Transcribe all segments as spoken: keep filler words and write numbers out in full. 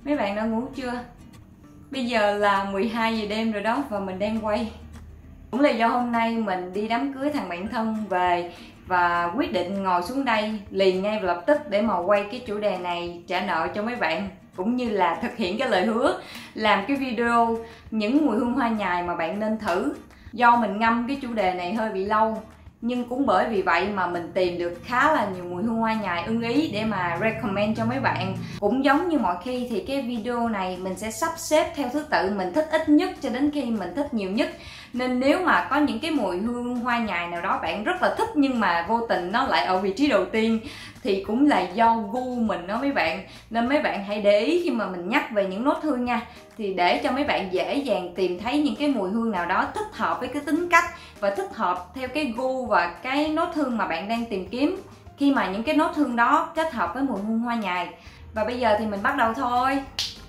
Mấy bạn đã ngủ chưa? Bây giờ là mười hai giờ đêm rồi đó và mình đang quay. Cũng là do hôm nay mình đi đám cưới thằng bạn thân về và quyết định ngồi xuống đây liền ngay và lập tức để mà quay cái chủ đề này, trả nợ cho mấy bạn, cũng như là thực hiện cái lời hứa làm cái video những mùi hương hoa nhài mà bạn nên thử. Do mình ngâm cái chủ đề này hơi bị lâu, nhưng cũng bởi vì vậy mà mình tìm được khá là nhiều mùi hương hoa nhài ưng ý để mà recommend cho mấy bạn. Cũng giống như mọi khi thì cái video này mình sẽ sắp xếp theo thứ tự mình thích ít nhất cho đến khi mình thích nhiều nhất. Nên nếu mà có những cái mùi hương hoa nhài nào đó bạn rất là thích nhưng mà vô tình nó lại ở vị trí đầu tiên thì cũng là do gu mình đó mấy bạn. Nên mấy bạn hãy để ý khi mà mình nhắc về những nốt hương nha, thì để cho mấy bạn dễ dàng tìm thấy những cái mùi hương nào đó thích hợp với cái tính cách và thích hợp theo cái gu và cái nốt hương mà bạn đang tìm kiếm, khi mà những cái nốt hương đó kết hợp với mùi hương hoa nhài. Và bây giờ thì mình bắt đầu thôi.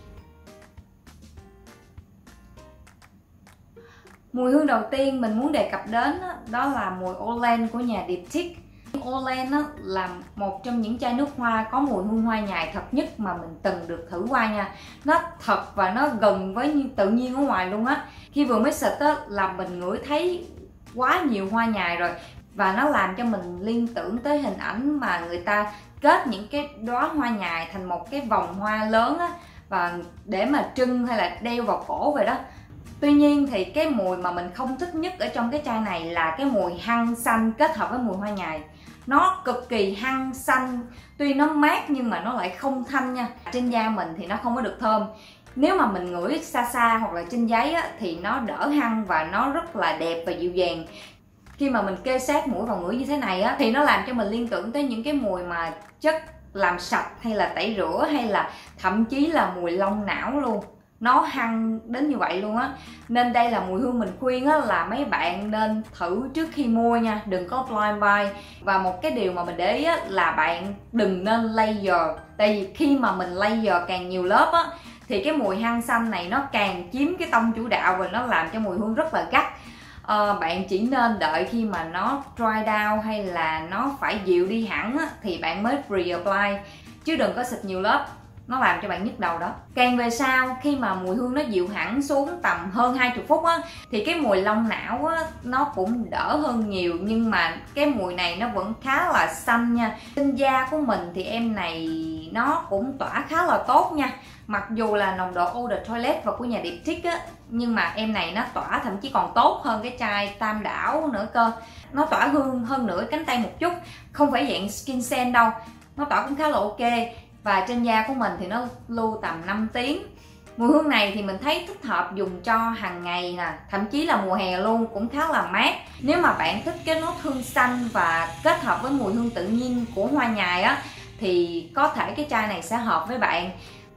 Mùi hương đầu tiên mình muốn đề cập đến đó, đó là mùi Orlen của nhà Diptyque. Orlen là một trong những chai nước hoa có mùi hương hoa nhài thật nhất mà mình từng được thử qua nha. Nó thật và nó gần với tự nhiên ở ngoài luôn á. Khi vừa mới xịt á là mình ngửi thấy quá nhiều hoa nhài rồi, và nó làm cho mình liên tưởng tới hình ảnh mà người ta kết những cái đóa hoa nhài thành một cái vòng hoa lớn á, và để mà trưng hay là đeo vào cổ vậy đó. Tuy nhiên thì cái mùi mà mình không thích nhất ở trong cái chai này là cái mùi hăng xanh kết hợp với mùi hoa nhài. Nó cực kỳ hăng xanh, tuy nó mát nhưng mà nó lại không thanh nha. Trên da mình thì nó không có được thơm. Nếu mà mình ngửi xa xa hoặc là trên giấy á, thì nó đỡ hăng và nó rất là đẹp và dịu dàng. Khi mà mình kê sát mũi vào ngửi như thế này á, thì nó làm cho mình liên tưởng tới những cái mùi mà chất làm sạch hay là tẩy rửa, hay là thậm chí là mùi lông não luôn. Nó hăng đến như vậy luôn á. Nên đây là mùi hương mình khuyên á, là mấy bạn nên thử trước khi mua nha, đừng có blind buy. Và một cái điều mà mình để ý á, là bạn đừng nên layer. Tại vì khi mà mình layer càng nhiều lớp á, thì cái mùi hăng xanh này nó càng chiếm cái tông chủ đạo và nó làm cho mùi hương rất là gắt. à, Bạn chỉ nên đợi khi mà nó dry down hay là nó phải dịu đi hẳn á, thì bạn mới re-apply, chứ đừng có xịt nhiều lớp, nó làm cho bạn nhức đầu đó. Càng về sau, khi mà mùi hương nó dịu hẳn xuống tầm hơn hai mươi phút á, thì cái mùi lông não á, nó cũng đỡ hơn nhiều. Nhưng mà cái mùi này nó vẫn khá là xanh nha. Trên da của mình thì em này nó cũng tỏa khá là tốt nha. Mặc dù là nồng độ Eau de Toilette và của nhà Diptyque á, nhưng mà em này nó tỏa thậm chí còn tốt hơn cái chai Tam Đảo nữa cơ. Nó tỏa hương hơn nửa cánh tay một chút. Không phải dạng skin scent đâu, nó tỏa cũng khá là ok. Và trên da của mình thì nó lưu tầm năm tiếng. Mùi hương này thì mình thấy thích hợp dùng cho hàng ngày nè, thậm chí là mùa hè luôn, cũng khá là mát. Nếu mà bạn thích cái nốt hương xanh và kết hợp với mùi hương tự nhiên của hoa nhài á, thì có thể cái chai này sẽ hợp với bạn.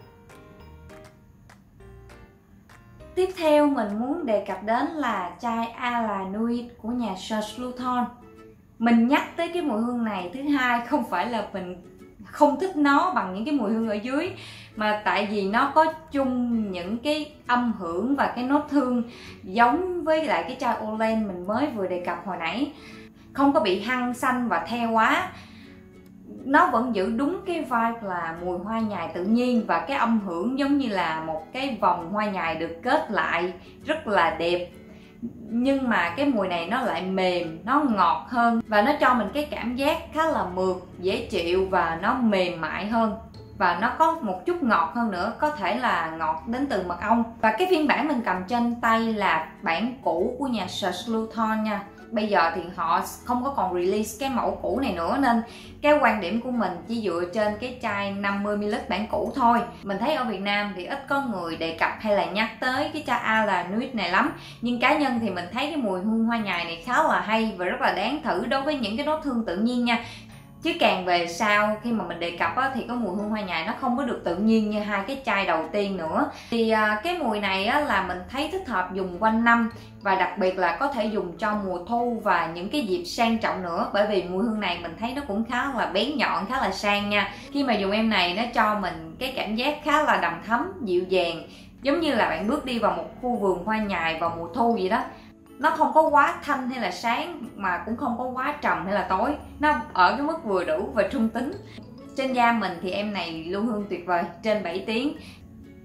Tiếp theo mình muốn đề cập đến là chai A La Nuit của nhà Serge Lutens. Mình nhắc tới cái mùi hương này, thứ hai không phải là mình không thích nó bằng những cái mùi hương ở dưới, mà tại vì nó có chung những cái âm hưởng và cái nốt hương giống với lại cái chai Orlen mình mới vừa đề cập hồi nãy. Không có bị hăng xanh và theo quá, nó vẫn giữ đúng cái vibe là mùi hoa nhài tự nhiên, và cái âm hưởng giống như là một cái vòng hoa nhài được kết lại rất là đẹp. Nhưng mà cái mùi này nó lại mềm, nó ngọt hơn, và nó cho mình cái cảm giác khá là mượt, dễ chịu và nó mềm mại hơn. Và nó có một chút ngọt hơn nữa, có thể là ngọt đến từ mật ong. Và cái phiên bản mình cầm trên tay là bản cũ của nhà Serge Lutens nha. Bây giờ thì họ không có còn release cái mẫu cũ này nữa, nên cái quan điểm của mình chỉ dựa trên cái chai năm mươi mi li lít bản cũ thôi. Mình thấy ở Việt Nam thì ít có người đề cập hay là nhắc tới cái chai A La Nuit này lắm. Nhưng cá nhân thì mình thấy cái mùi hương hoa nhài này khá là hay và rất là đáng thử đối với những cái nốt hương tự nhiên nha. Chứ càng về sau khi mà mình đề cập á, thì có mùi hương hoa nhài nó không có được tự nhiên như hai cái chai đầu tiên nữa. Thì à, cái mùi này á, là mình thấy thích hợp dùng quanh năm, và đặc biệt là có thể dùng cho mùa thu và những cái dịp sang trọng nữa. Bởi vì mùi hương này mình thấy nó cũng khá là bén nhọn, khá là sang nha. Khi mà dùng em này nó cho mình cái cảm giác khá là đầm thấm, dịu dàng, giống như là bạn bước đi vào một khu vườn hoa nhài vào mùa thu vậy đó. Nó không có quá thanh hay là sáng, mà cũng không có quá trầm hay là tối. Nó ở cái mức vừa đủ và trung tính. Trên da mình thì em này lưu hương tuyệt vời, trên bảy tiếng.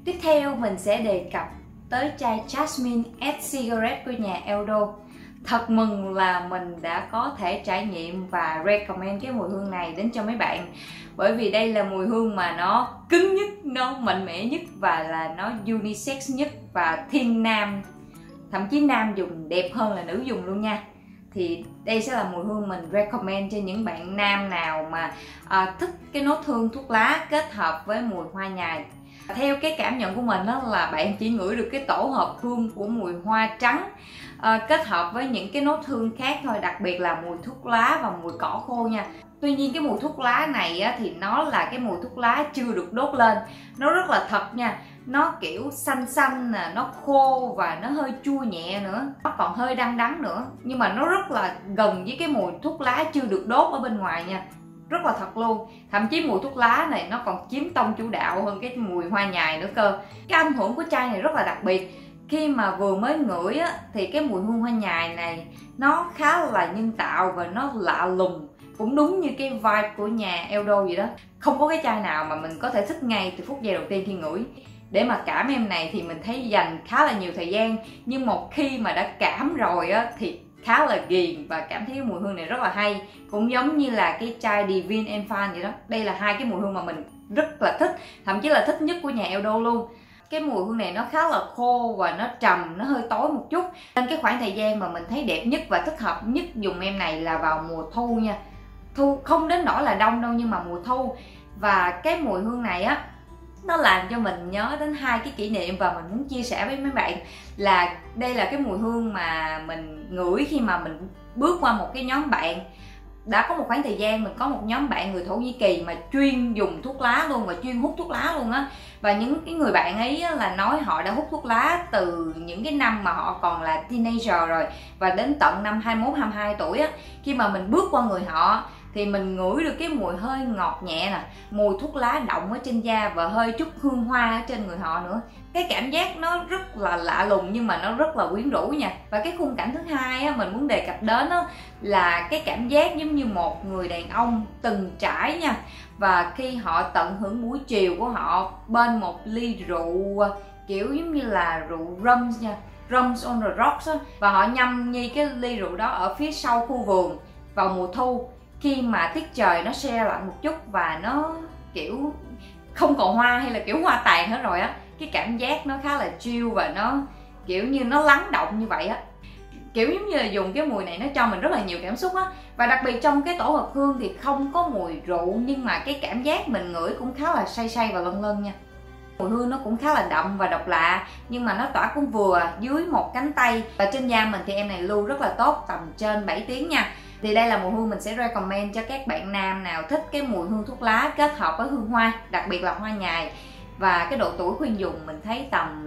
Tiếp theo mình sẽ đề cập tới chai Jasmine X Cigarette của nhà Eldo. Thật mừng là mình đã có thể trải nghiệm và recommend cái mùi hương này đến cho mấy bạn. Bởi vì đây là mùi hương mà nó cứng nhất, nó mạnh mẽ nhất và là nó unisex nhất và thiên nam. Thậm chí nam dùng đẹp hơn là nữ dùng luôn nha. Thì đây sẽ là mùi hương mình recommend cho những bạn nam nào mà à, thích cái nốt hương thuốc lá kết hợp với mùi hoa nhài. Theo cái cảm nhận của mình đó là bạn chỉ ngửi được cái tổ hợp hương của mùi hoa trắng à, kết hợp với những cái nốt hương khác thôi, đặc biệt là mùi thuốc lá và mùi cỏ khô nha. Tuy nhiên cái mùi thuốc lá này á, thì nó là cái mùi thuốc lá chưa được đốt lên, nó rất là thật nha. Nó kiểu xanh xanh nè, nó khô và nó hơi chua nhẹ nữa, nó còn hơi đắng đắng nữa, nhưng mà nó rất là gần với cái mùi thuốc lá chưa được đốt ở bên ngoài nha, rất là thật luôn. Thậm chí mùi thuốc lá này nó còn chiếm tông chủ đạo hơn cái mùi hoa nhài nữa cơ. Cái âm hưởng của chai này rất là đặc biệt. Khi mà vừa mới ngửi á, thì cái mùi hương hoa nhài này nó khá là nhân tạo và nó lạ lùng, cũng đúng như cái vibe của nhà Eldo vậy đó. Không có cái chai nào mà mình có thể thích ngay từ phút giây đầu tiên khi ngửi. Để mà cảm em này thì mình thấy dành khá là nhiều thời gian, nhưng một khi mà đã cảm rồi á thì khá là ghiền và cảm thấy cái mùi hương này rất là hay. Cũng giống như là cái chai Divine Enfant vậy đó. Đây là hai cái mùi hương mà mình rất là thích, thậm chí là thích nhất của nhà Eldo luôn. Cái mùi hương này nó khá là khô và nó trầm, nó hơi tối một chút, nên cái khoảng thời gian mà mình thấy đẹp nhất và thích hợp nhất dùng em này là vào mùa thu nha. Thu không đến nỗi là đông đâu, nhưng mà mùa thu. Và cái mùi hương này á, nó làm cho mình nhớ đến hai cái kỷ niệm và mình muốn chia sẻ với mấy bạn. Là đây là cái mùi hương mà mình ngửi khi mà mình bước qua một cái nhóm bạn. Đã có một khoảng thời gian mình có một nhóm bạn người Thổ Nhĩ Kỳ mà chuyên dùng thuốc lá luôn và chuyên hút thuốc lá luôn á. Và những cái người bạn ấy là nói họ đã hút thuốc lá từ những cái năm mà họ còn là teenager rồi, và đến tận năm hai mươi mốt hai mươi hai tuổi á, khi mà mình bước qua người họ thì mình ngửi được cái mùi hơi ngọt nhẹ nè, mùi thuốc lá đọng ở trên da và hơi chút hương hoa ở trên người họ nữa. Cái cảm giác nó rất là lạ lùng nhưng mà nó rất là quyến rũ nha. Và cái khung cảnh thứ hai á, mình muốn đề cập đến á, là cái cảm giác giống như một người đàn ông từng trải nha. Và khi họ tận hưởng buổi chiều của họ bên một ly rượu kiểu giống như là rượu rum nha, Rums on the Rocks á, và họ nhâm nhi cái ly rượu đó ở phía sau khu vườn vào mùa thu, khi mà tiết trời nó se lạnh một chút và nó kiểu không còn hoa hay là kiểu hoa tàn hết rồi á. Cái cảm giác nó khá là chill và nó kiểu như nó lắng động như vậy á. Kiểu giống như là dùng cái mùi này nó cho mình rất là nhiều cảm xúc á. Và đặc biệt trong cái tổ hợp hương thì không có mùi rượu, nhưng mà cái cảm giác mình ngửi cũng khá là say say và lân lân nha. Mùi hương nó cũng khá là đậm và độc lạ, nhưng mà nó tỏa cũng vừa dưới một cánh tay. Và trên da mình thì em này lưu rất là tốt, tầm trên bảy tiếng nha. Thì đây là mùi hương mình sẽ recommend cho các bạn nam nào thích cái mùi hương thuốc lá kết hợp với hương hoa, đặc biệt là hoa nhài. Và cái độ tuổi khuyên dùng mình thấy tầm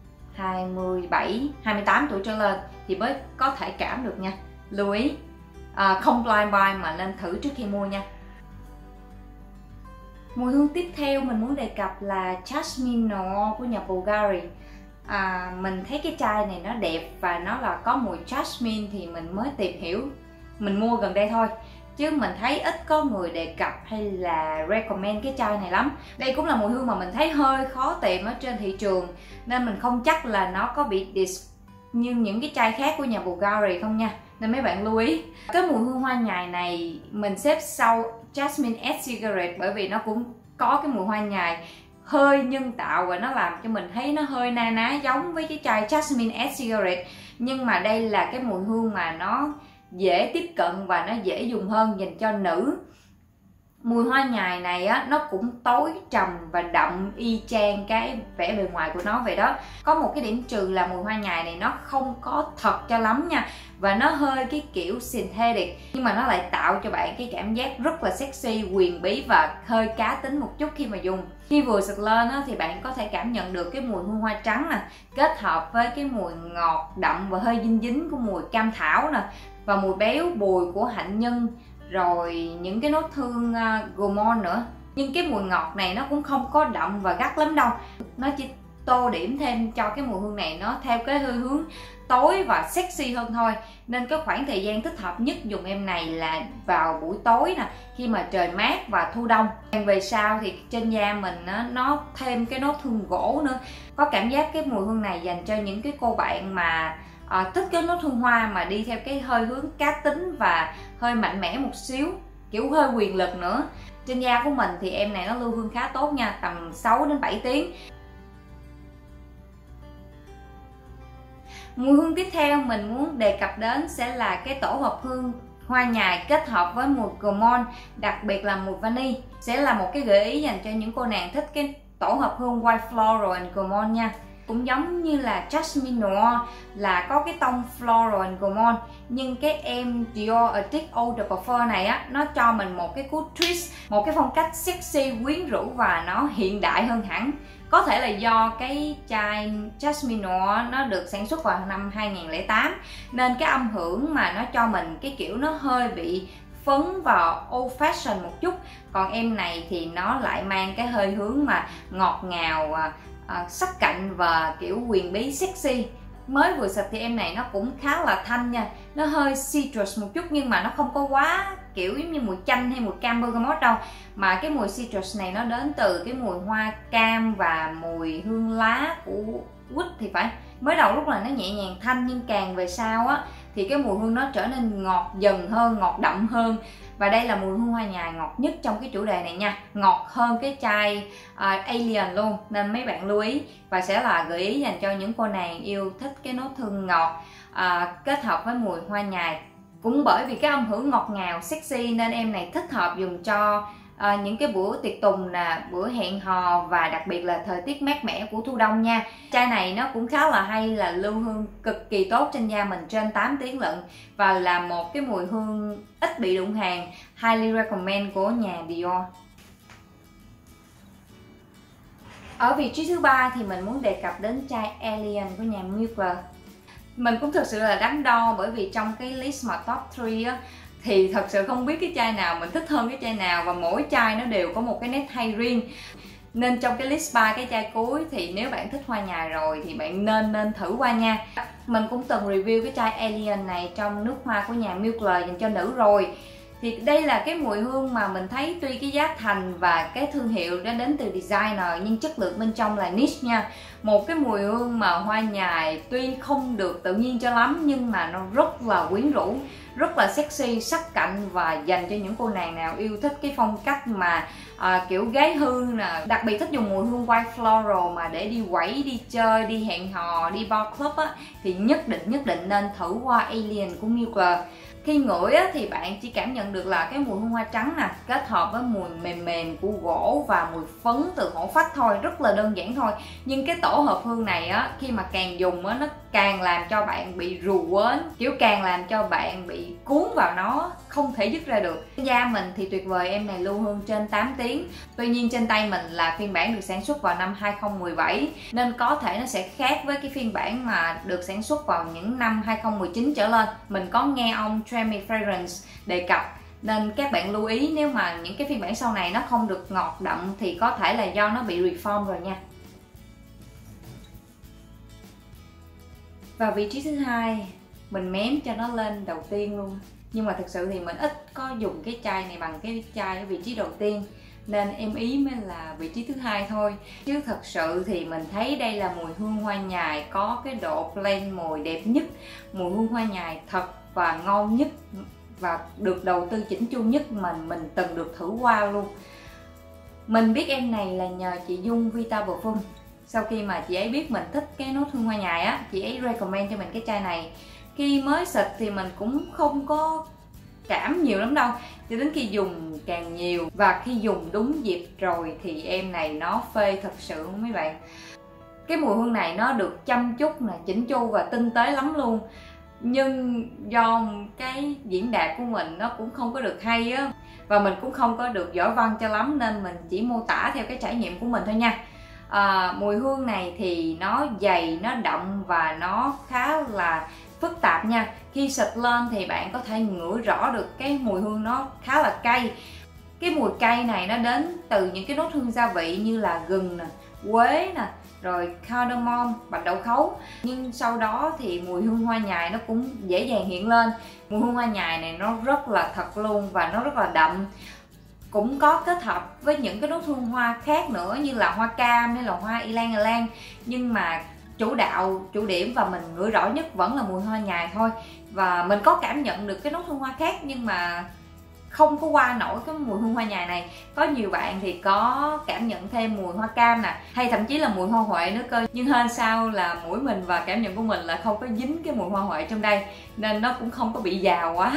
hai mươi bảy, hai mươi tám tuổi trở lên thì mới có thể cảm được nha. Lưu ý, à, không blind buy mà nên thử trước khi mua nha. Mùi hương tiếp theo mình muốn đề cập là Jasmine Noir của nhà Bulgari. À, mình thấy cái chai này nó đẹp và nó là có mùi jasmine thì mình mới tìm hiểu. Mình mua gần đây thôi, chứ mình thấy ít có người đề cập hay là recommend cái chai này lắm. Đây cũng là mùi hương mà mình thấy hơi khó tìm ở trên thị trường, nên mình không chắc là nó có bị diss như những cái chai khác của nhà Bulgari không nha. Nên mấy bạn lưu ý. Cái mùi hương hoa nhài này mình xếp sau Jasmine X Cigarette, bởi vì nó cũng có cái mùi hoa nhài hơi nhân tạo và nó làm cho mình thấy nó hơi na ná giống với cái chai Jasmine X Cigarette. Nhưng mà đây là cái mùi hương mà nó dễ tiếp cận và nó dễ dùng hơn dành cho nữ. Mùi hoa nhài này á, nó cũng tối trầm và đậm y chang cái vẻ bề ngoài của nó vậy đó. Có một cái điểm trừ là mùi hoa nhài này nó không có thật cho lắm nha, và nó hơi cái kiểu synthetic, nhưng mà nó lại tạo cho bạn cái cảm giác rất là sexy, quyền bí và hơi cá tính một chút khi mà dùng. Khi vừa xịt lên á, thì bạn có thể cảm nhận được cái mùi hương hoa trắng nè, kết hợp với cái mùi ngọt đậm và hơi dính dính của mùi cam thảo nè, và mùi béo bùi của hạnh nhân, rồi những cái nốt hương uh, gourmand nữa. Nhưng cái mùi ngọt này nó cũng không có đậm và gắt lắm đâu, nó chỉ tô điểm thêm cho cái mùi hương này nó theo cái hơi hướng tối và sexy hơn thôi. Nên cái khoảng thời gian thích hợp nhất dùng em này là vào buổi tối nè, khi mà trời mát và thu đông. Về sau thì trên da mình nó, nó thêm cái nốt hương gỗ nữa. Có cảm giác cái mùi hương này dành cho những cái cô bạn mà à, thích cái nốt hương hoa mà đi theo cái hơi hướng cá tính và hơi mạnh mẽ một xíu, kiểu hơi quyền lực nữa. Trên da của mình thì em này nó lưu hương khá tốt nha, tầm sáu đến bảy tiếng. Mùi hương tiếp theo mình muốn đề cập đến sẽ là cái tổ hợp hương hoa nhài kết hợp với mùi Gourmand, đặc biệt là mùi vani. Sẽ là một cái gợi ý dành cho những cô nàng thích cái tổ hợp hương White Floral and Gourmand nha. Cũng giống như là Jasmine Noir là có cái tông Floral and Gourmand, nhưng cái em Dior Arctic Eau de Parfum này á, nó cho mình một cái cú twist, một cái phong cách sexy, quyến rũ và nó hiện đại hơn hẳn. Có thể là do cái chai Jasmine Noir nó được sản xuất vào năm hai nghìn lẻ tám, nên cái âm hưởng mà nó cho mình cái kiểu nó hơi bị phấn vào old fashion một chút. Còn em này thì nó lại mang cái hơi hướng mà ngọt ngào, à, sắc cạnh và kiểu quyền bí sexy. Mới vừa xịt thì em này nó cũng khá là thanh nha, nó hơi citrus một chút nhưng mà nó không có quá kiểu giống như mùi chanh hay mùi cam bergamot đâu, mà cái mùi citrus này nó đến từ cái mùi hoa cam và mùi hương lá của quýt thì phải. Mới đầu lúc là nó nhẹ nhàng thanh, nhưng càng về sau á thì cái mùi hương nó trở nên ngọt dần hơn, ngọt đậm hơn. Và đây là mùi hương hoa nhài ngọt nhất trong cái chủ đề này nha, ngọt hơn cái chai uh, Alien luôn, nên mấy bạn lưu ý. Và sẽ là gợi ý dành cho những cô nàng yêu thích cái nốt hương ngọt uh, kết hợp với mùi hoa nhài. Cũng bởi vì cái âm hưởng ngọt ngào sexy nên em này thích hợp dùng cho À, những cái bữa tiệc tùng nè, bữa hẹn hò và đặc biệt là thời tiết mát mẻ của thu đông nha. Chai này nó cũng khá là hay, là lưu hương cực kỳ tốt trên da mình trên tám tiếng lận, và là một cái mùi hương ít bị đụng hàng, highly recommend của nhà Dior. Ở vị trí thứ ba thì mình muốn đề cập đến chai Alien của nhà Mugler. Mình cũng thực sự là đắn đo, bởi vì trong cái list mà top ba á thì thật sự không biết cái chai nào mình thích hơn cái chai nào, và mỗi chai nó đều có một cái nét hay riêng. Nên trong cái list ba cái chai cuối thì nếu bạn thích hoa nhài rồi thì bạn nên nên thử qua nha. Mình cũng từng review cái chai Alien này trong nước hoa của nhà Mugler dành cho nữ rồi. Thì đây là cái mùi hương mà mình thấy tuy cái giá thành và cái thương hiệu đã đến từ designer, nhưng chất lượng bên trong là niche nha. Một cái mùi hương mà hoa nhài tuy không được tự nhiên cho lắm, nhưng mà nó rất là quyến rũ, rất là sexy, sắc cạnh, và dành cho những cô nàng nào yêu thích cái phong cách mà à, kiểu gái hư nè. Đặc biệt thích dùng mùi hương white floral mà để đi quẩy, đi chơi, đi hẹn hò, đi bar club á, thì nhất định nhất định nên thử qua Alien của Mugler. Khi ngửi á, thì bạn chỉ cảm nhận được là cái mùi hương hoa trắng nè, kết hợp với mùi mềm mềm của gỗ và mùi phấn từ hổ phách thôi, rất là đơn giản thôi. Nhưng cái tổ hợp hương này á, khi mà càng dùng á, nó càng làm cho bạn bị rù quến, kiểu càng làm cho bạn bị cuốn vào nó, không thể dứt ra được. Da mình thì tuyệt vời, em này lưu hương trên tám tiếng. Tuy nhiên trên tay mình là phiên bản được sản xuất vào năm hai không một bảy, nên có thể nó sẽ khác với cái phiên bản mà được sản xuất vào những năm hai không một chín trở lên. Mình có nghe ông Tremy Fragrance đề cập, nên các bạn lưu ý nếu mà những cái phiên bản sau này nó không được ngọt đậm thì có thể là do nó bị reform rồi nha. Và vị trí thứ hai, mình mém cho nó lên đầu tiên luôn. Nhưng mà thực sự thì mình ít có dùng cái chai này bằng cái chai ở vị trí đầu tiên, nên em ý mới là vị trí thứ hai thôi. Chứ thật sự thì mình thấy đây là mùi hương hoa nhài có cái độ blend mùi đẹp nhất, mùi hương hoa nhài thật và ngon nhất, và được đầu tư chỉnh chu nhất mình mình từng được thử qua luôn. Mình biết em này là nhờ chị Dung Vita Parfum. Sau khi mà chị ấy biết mình thích cái nốt hương hoa nhài á, chị ấy recommend cho mình cái chai này. Khi mới xịt thì mình cũng không có cảm nhiều lắm đâu, cho đến khi dùng càng nhiều, và khi dùng đúng dịp rồi thì em này nó phê thật sự mấy bạn. Cái mùi hương này nó được chăm chút nè, chỉnh chu và tinh tế lắm luôn. Nhưng do cái diễn đạt của mình nó cũng không có được hay á, và mình cũng không có được giỏi văn cho lắm, nên mình chỉ mô tả theo cái trải nghiệm của mình thôi nha. À, mùi hương này thì nó dày, nó đậm và nó khá là phức tạp nha. Khi xịt lên thì bạn có thể ngửi rõ được cái mùi hương nó khá là cay. Cái mùi cay này nó đến từ những cái nốt hương gia vị như là gừng nè, quế nè, rồi cardamom, bạch đậu khấu. Nhưng sau đó thì mùi hương hoa nhài nó cũng dễ dàng hiện lên. Mùi hương hoa nhài này nó rất là thật luôn và nó rất là đậm. Cũng có kết hợp với những cái nốt hương hoa khác nữa như là hoa cam hay là hoa ylang ylang. Nhưng mà chủ đạo, chủ điểm và mình ngửi rõ nhất vẫn là mùi hoa nhài thôi. Và mình có cảm nhận được cái nốt hương hoa khác nhưng mà không có qua nổi cái mùi hương hoa nhài này. Có nhiều bạn thì có cảm nhận thêm mùi hoa cam nè, hay thậm chí là mùi hoa huệ nữa cơ. Nhưng hên sao là mũi mình và cảm nhận của mình là không có dính cái mùi hoa huệ trong đây, nên nó cũng không có bị già quá.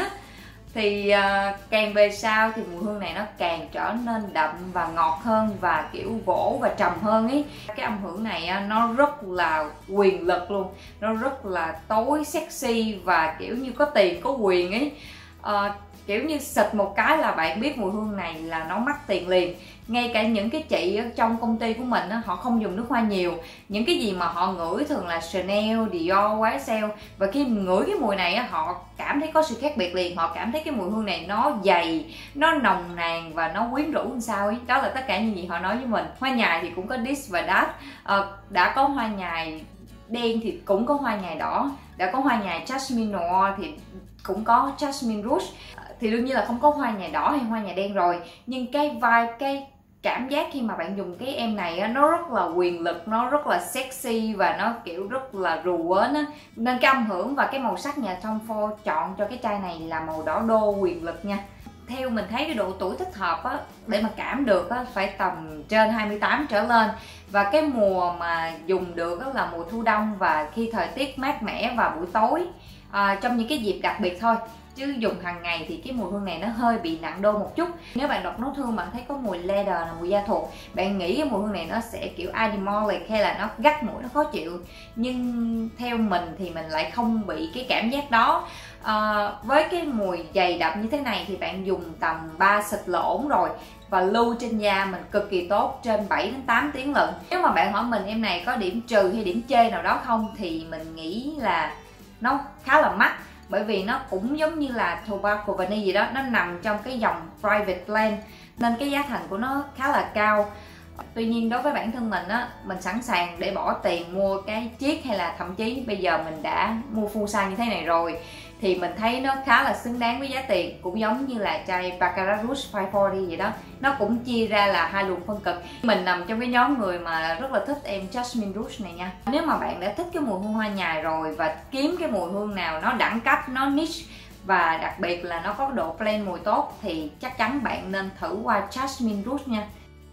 Thì uh, càng về sau thì mùi hương này nó càng trở nên đậm và ngọt hơn và kiểu gỗ và trầm hơn ý. Cái âm hưởng này uh, nó rất là quyền lực luôn, nó rất là tối sexy và kiểu như có tiền có quyền ý. Uh, kiểu như xịt một cái là bạn biết mùi hương này là nó mắc tiền liền. Ngay cả những cái chị ở trong công ty của mình á, họ không dùng nước hoa nhiều. Những cái gì mà họ ngửi thường là Chanel, Dior, y ét lờ. Và khi ngửi cái mùi này á, họ cảm thấy có sự khác biệt liền. Họ cảm thấy cái mùi hương này nó dày, nó nồng nàn và nó quyến rũ làm sao ấy. Đó là tất cả những gì họ nói với mình. Hoa nhài thì cũng có this và that. à, Đã có hoa nhài đen thì cũng có hoa nhài đỏ. Đã có hoa nhài Jasmine Noir thì cũng có Jasmine Rouge. Thì đương nhiên là không có hoa nhài đỏ hay hoa nhài đen rồi. Nhưng cái vibe, cái cảm giác khi mà bạn dùng cái em này á, nó rất là quyền lực, nó rất là sexy và nó kiểu rất là rù quến á. Nên cái âm hưởng và cái màu sắc nhà Tom Ford chọn cho cái chai này là màu đỏ đô quyền lực nha. Theo mình thấy cái độ tuổi thích hợp á, để mà cảm được á, phải tầm trên hai mươi tám trở lên. Và cái mùa mà dùng được á, là mùa thu đông và khi thời tiết mát mẻ vào buổi tối, à, trong những cái dịp đặc biệt thôi. Chứ dùng hàng ngày thì cái mùi hương này nó hơi bị nặng đô một chút. Nếu bạn đọc nốt hương bạn thấy có mùi leather là mùi da thuộc, bạn nghĩ cái mùi hương này nó sẽ kiểu animalic hay là nó gắt mũi, nó khó chịu. Nhưng theo mình thì mình lại không bị cái cảm giác đó. à, Với cái mùi dày đậm như thế này thì bạn dùng tầm ba xịt là ổn rồi. Và lưu trên da mình cực kỳ tốt, trên bảy đến tám tiếng lận. Nếu mà bạn hỏi mình em này có điểm trừ hay điểm chê nào đó không thì mình nghĩ là nó khá là mắc. Bởi vì nó cũng giống như là Tobacco Vanille gì đó, nó nằm trong cái dòng Private Blend nên cái giá thành của nó khá là cao. Tuy nhiên đối với bản thân mình á, mình sẵn sàng để bỏ tiền mua cái chiếc hay là thậm chí bây giờ mình đã mua full size như thế này rồi thì mình thấy nó khá là xứng đáng với giá tiền. Cũng giống như là chai Baccarat Rouge năm trăm bốn mươi vậy đó, nó cũng chia ra là hai luồng phân cực. Mình nằm trong cái nhóm người mà rất là thích em Jasmine Rouge này nha. Nếu mà bạn đã thích cái mùi hương hoa nhài rồi và kiếm cái mùi hương nào nó đẳng cấp, nó niche và đặc biệt là nó có độ blend mùi tốt thì chắc chắn bạn nên thử qua Jasmine Rouge nha.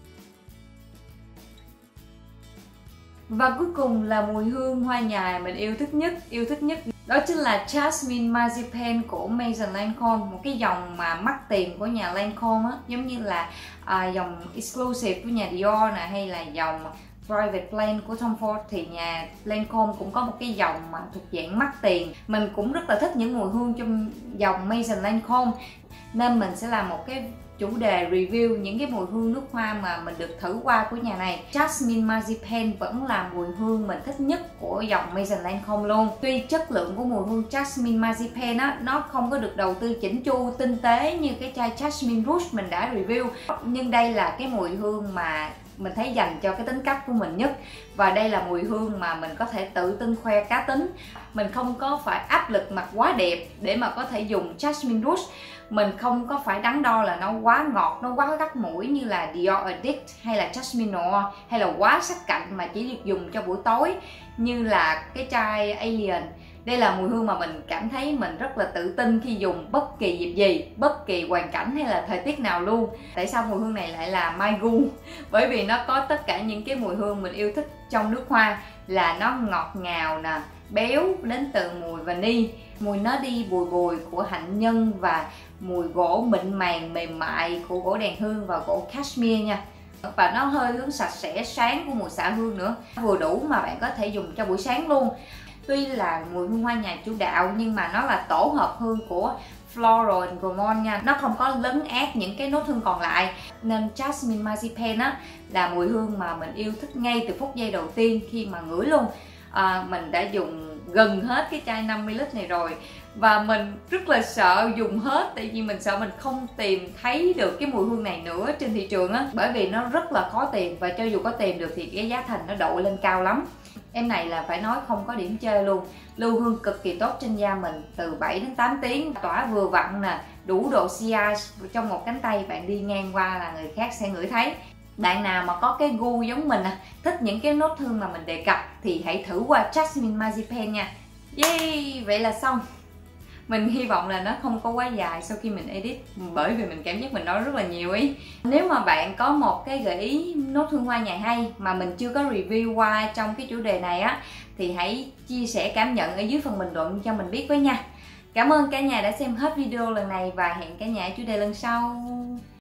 Và cuối cùng là mùi hương hoa nhài mình yêu thích nhất, yêu thích nhất đó chính là Jasmine Marzipan của Maison Lancôme, một cái dòng mà mắc tiền của nhà Lancôme á, giống như là à, dòng exclusive của nhà Dior nè, hay là dòng Private Blend của Tom Ford thì nhà Lancôme cũng có một cái dòng mà thuộc dạng mắc tiền. Mình cũng rất là thích những mùi hương trong dòng Maison Lancôme nên mình sẽ làm một cái chủ đề review những cái mùi hương nước hoa mà mình được thử qua của nhà này. Jasmine Marzipan vẫn là mùi hương mình thích nhất của dòng Maison Lancôme luôn. Tuy chất lượng của mùi hương Jasmine Marzipan á, nó không có được đầu tư chỉnh chu tinh tế như cái chai Jasmine Rouge mình đã review, nhưng đây là cái mùi hương mà mình thấy dành cho cái tính cách của mình nhất. Và đây là mùi hương mà mình có thể tự tin khoe cá tính. Mình không có phải áp lực mặc quá đẹp để mà có thể dùng Jasmine Rouge. Mình không có phải đắn đo là nó quá ngọt, nó quá gắt mũi như là Dior Addict hay là Jasmine Noir, hay là quá sắc cạnh mà chỉ được dùng cho buổi tối như là cái chai Alien. Đây là mùi hương mà mình cảm thấy mình rất là tự tin khi dùng bất kỳ dịp gì, bất kỳ hoàn cảnh hay là thời tiết nào luôn. Tại sao mùi hương này lại là my gu? Bởi vì nó có tất cả những cái mùi hương mình yêu thích trong nước hoa, là nó ngọt ngào nè, béo đến từ mùi vani, mùi nó đi bùi bùi của hạnh nhân và mùi gỗ mịn màng mềm mại của gỗ đàn hương và gỗ cashmere nha. Và nó hơi hướng sạch sẽ sáng của mùi xạ hương nữa, vừa đủ mà bạn có thể dùng cho buổi sáng luôn. Tuy là mùi hương hoa nhài chủ đạo nhưng mà nó là tổ hợp hương của Floral and Gourmand nha. Nó không có lấn át những cái nốt hương còn lại. Nên Jasmine Marzipan á là mùi hương mà mình yêu thích ngay từ phút giây đầu tiên khi mà ngửi luôn. à, Mình đã dùng gần hết cái chai năm mươi lít này rồi. Và mình rất là sợ dùng hết, tại vì mình sợ mình không tìm thấy được cái mùi hương này nữa trên thị trường á. Bởi vì nó rất là khó tìm, và cho dù có tìm được thì cái giá thành nó đội lên cao lắm. Em này là phải nói không có điểm chê luôn. Lưu hương cực kỳ tốt trên da mình, từ bảy đến tám tiếng, tỏa vừa vặn nè, đủ độ xê i trong một cánh tay, bạn đi ngang qua là người khác sẽ ngửi thấy. Bạn nào mà có cái gu giống mình à, thích những cái nốt hương mà mình đề cập thì hãy thử qua Jasmine Marzipan nha. Yay! Vậy là xong. Mình hy vọng là nó không có quá dài sau khi mình edit, bởi vì mình cảm giác mình nói rất là nhiều ý. Nếu mà bạn có một cái gợi ý nốt hương hoa nhài hay mà mình chưa có review qua trong cái chủ đề này á, thì hãy chia sẻ cảm nhận ở dưới phần bình luận cho mình biết với nha. Cảm ơn cả nhà đã xem hết video lần này và hẹn cả nhà ở chủ đề lần sau.